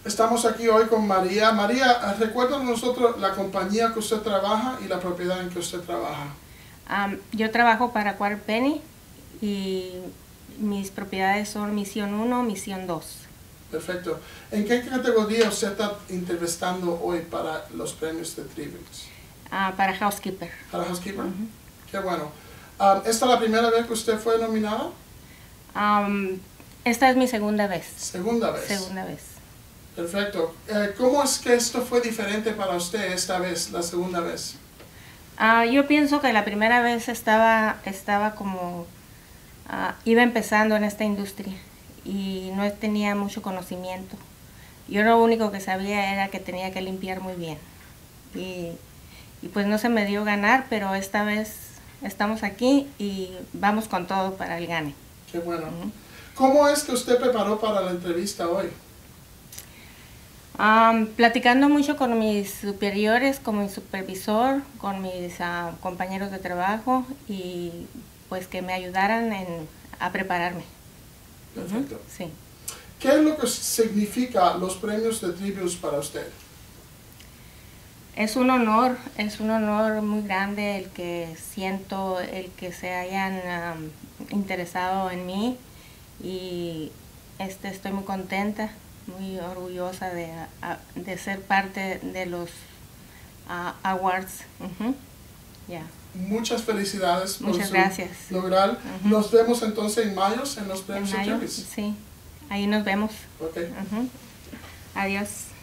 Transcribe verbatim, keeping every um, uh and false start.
Estamos aquí hoy con María. María, recuérdanos nosotros la compañía que usted trabaja y la propiedad en que usted trabaja. Um, yo trabajo para Quarter Penny y mis propiedades son Misión uno, Misión dos. Perfecto. ¿En qué categoría usted está entrevistando hoy para los premios de Tributes? Uh, para Housekeeper. ¿Para Housekeeper? Uh-huh. Qué bueno. Um, ¿Esta es la primera vez que usted fue nominada? Um, esta es mi segunda vez. Segunda vez. Segunda vez. Perfecto. Eh, ¿Cómo es que esto fue diferente para usted esta vez, la segunda vez? Uh, yo pienso que la primera vez estaba, estaba como, uh, iba empezando en esta industria y no tenía mucho conocimiento. Yo lo único que sabía era que tenía que limpiar muy bien. Y, y pues no se me dio ganar, pero esta vez estamos aquí y vamos con todo para el gane. Qué bueno. Uh-huh. ¿Cómo es que usted preparó para la entrevista hoy? Um, platicando mucho con mis superiores, con mi supervisor, con mis uh, compañeros de trabajo y pues que me ayudaran en, a prepararme. Perfecto. Uh-huh. Sí. ¿Qué es lo que significa los premios de Tributes para usted? Es un honor, es un honor muy grande el que siento, el que se hayan um, interesado en mí y este, estoy muy contenta, muy orgullosa de, de ser parte de los uh, awards. Uh-huh. Yeah. Muchas felicidades por Muchas su gracias. lograr. Uh-huh. Nos vemos entonces en mayo en los premios en mayo, de Tributes. sí, ahí nos vemos. Okay. Uh-huh. Adiós.